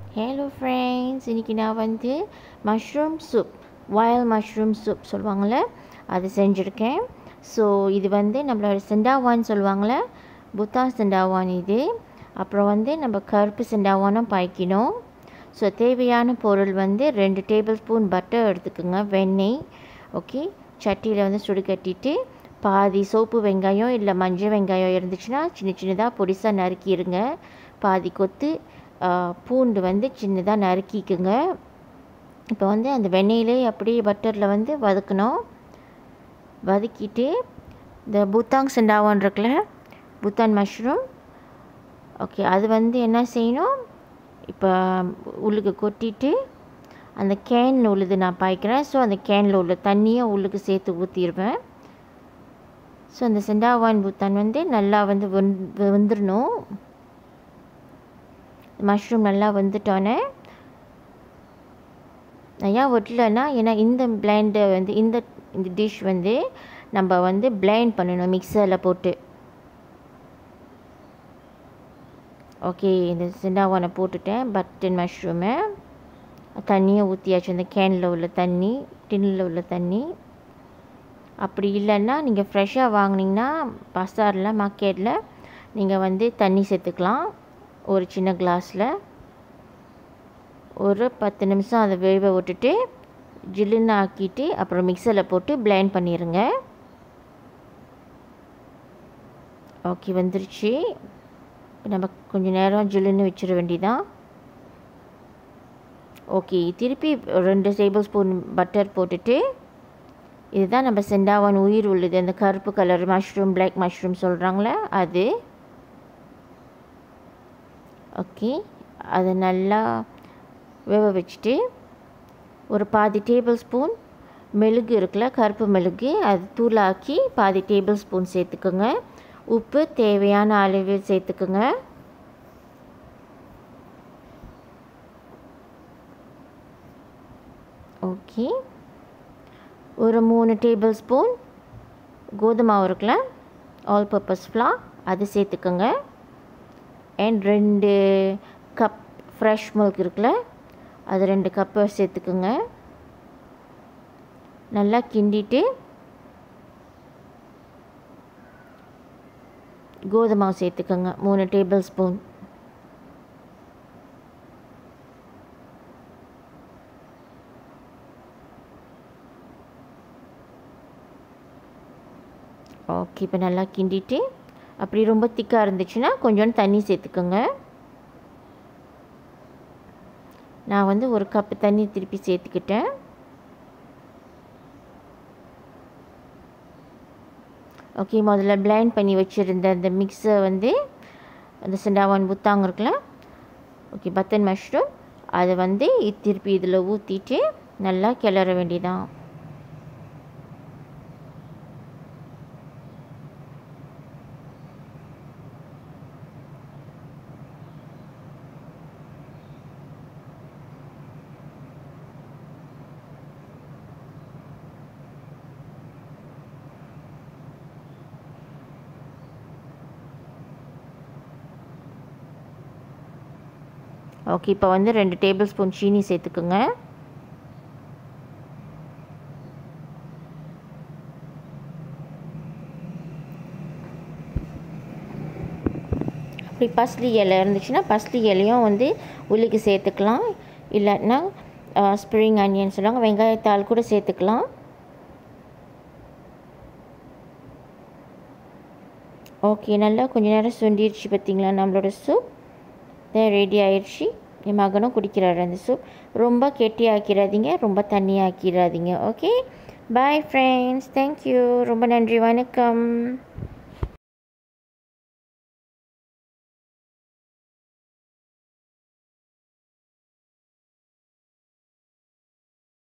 Hello friends, இன்றைக்கி நான் வந்து mushroom soup, wild mushroom soup சொல்லுவாங்கள்ல, அது செஞ்சுருக்கேன். ஸோ இது வந்து நம்மளோட செண்டாவான்னு சொல்லுவாங்கள்ல, புத்தான் செண்டாவான் இது. அப்புறம் வந்து நம்ம கருப்பு செண்டாவானும் பாய்க்கணும். ஸோ தேவையான பொருள் வந்து 2 டேபிள் ஸ்பூன் பட்டர் எடுத்துக்கோங்க, வெண்ணெய். ஓகே, சட்டியில் வந்து சுடு கட்டிட்டு பாதி சோப்பு வெங்காயம் இல்லை மஞ்சள் வெங்காயம் இருந்துச்சுன்னா சின்ன சின்னதாக பொடிசாக நறுக்கிடுங்க. பாதி கொத்து பூண்டு வந்து சின்னதாக நறுக்கிக்குங்க. இப்போ வந்து அந்த வெண்ணெயிலே அப்படியே பட்டரில் வந்து வதக்கணும். வதக்கிட்டு இந்த புத்தாங் செண்டாவான் இருக்குல்ல, புத்தான் மஷ்ரூம், ஓகே, அது வந்து என்ன செய்யணும், இப்போ உள்ளுக்கு கொட்டிட்டு அந்த கேனில் உள்ளது நான் பாய்க்கிறேன். ஸோ அந்த கேனில் உள்ள தண்ணியை உள்ளுக்கு சேர்த்து ஊற்றிடுவேன். ஸோ அந்த செண்டாவான் புத்தான் வந்து நல்லா வந்து வெந்துடணும். மஷ்ரூம் நல்லா வந்துட்டோன்னே நான் ஏன் விடலைன்னா, ஏன்னா இந்த பிளெண்டை வந்து இந்த டிஷ் வந்து நம்ம வந்து பிளெண்ட் பண்ணணும் மிக்சரில் போட்டு. ஓகே, இந்த செண்டாவானை போட்டுட்டேன், பட்டன் மஷ்ரூமை, தண்ணியை ஊற்றியாச்சு, அந்த கேனில் உள்ள தண்ணி, டின்னில் உள்ள தண்ணி. அப்படி இல்லைன்னா நீங்கள் ஃப்ரெஷ்ஷாக வாங்கினீங்கன்னா பஸாரில் மார்க்கெட்டில் நீங்கள் வந்து தண்ணி சேர்த்துக்கலாம். ஒரு சின்ன கிளாஸில் ஒரு 10 நிமிஷம் அதை வேக விட்டுட்டு ஜில்லுன்னு ஆக்கிட்டு அப்புறம் மிக்சரில் போட்டு பிளெண்ட் பண்ணிடுங்க. ஓகே, வந்துருச்சு. நம்ம கொஞ்சம் நேரம் ஜில்லுன்னு வச்சிட வேண்டியதான். ஓகே, திருப்பி 2 டேபிள் ஸ்பூன் பட்டர் போட்டுட்டு, இதுதான் நம்ம செண்டாவான் உயிர் உள்ளது, அந்த கருப்பு கலர் மஷ்ரூம், பிளாக் மஷ்ரூம் சொல்கிறாங்களே அது. ஓகே, அதை நல்லா வேக வச்சுட்டு ஒரு பாதி டேபிள் ஸ்பூன் மெழுகு இருக்குல்ல, கருப்பு மெழுகு, அது தூளாக்கி பாதி டேபிள் ஸ்பூன் சேர்த்துக்குங்க. உப்பு தேவையான அளவு சேர்த்துக்குங்க. ஓகே, ஒரு 3 டேபிள் ஸ்பூன் கோதுமை மாவு இருக்குல்ல, ஆல் பர்பஸ் ஃப்ளார், அது சேர்த்துக்குங்க. அண்ட் 2 கப் ஃப்ரெஷ் மில்க் இருக்குல்ல, அது 2 கப்பு சேர்த்துக்குங்க. நல்லா கிண்டிட்டு கோதுமை மாவு சேர்த்துக்கோங்க, 3 டேபிள் ஸ்பூன். ஓகே, இப்போ நல்லா கிண்டிட்டு, அப்படி ரொம்ப திக்காக இருந்துச்சுன்னா கொஞ்சோண்டு தண்ணி சேர்த்துக்கோங்க. நான் வந்து 1 கப்பு தண்ணி திருப்பி சேர்த்துக்கிட்டேன். ஓகே, முதல்ல பிளெண்ட் பண்ணி வச்சுருந்த அந்த மிக்ஸை வந்து அந்த செண்டாவான் புத்தாங்க இருக்குல்ல, ஓகே, பட்டன் மஷ்ரூம், அதை வந்து திருப்பி இதில் ஊற்றிட்டு நல்லா கிளற வேண்டியதான். ஓகே, இப்போ வந்து 2 டேபிள் ஸ்பூன் சீனி சேர்த்துக்குங்க. அப்படி பஸ்லி இலை இருந்துச்சுன்னா பஸ்லி இலையும் வந்து உள்ளுக்கு சேர்த்துக்கலாம். இல்லைன்னா ஸ்ப்ரிங் ஆனியன் சொல்லுவாங்க, வெங்காயத்தாள் கூட சேர்த்துக்கலாம். ஓகே, நல்லா கொஞ்சம் நேரம் சுண்டிடுச்சு பார்த்திங்களா, நம்மளோட சூப் ரெடி ஆயிடுச்சு. என் மகனும் குடிக்கிறாரு அந்த சூப். ரொம்ப கெட்டி ஆக்கிடாதீங்க, ரொம்ப தண்ணி ஆக்கிடாதீங்க. ஓகே, பாய் ஃப்ரெண்ட்ஸ், தேங்க்யூ, ரொம்ப நன்றி, வணக்கம்.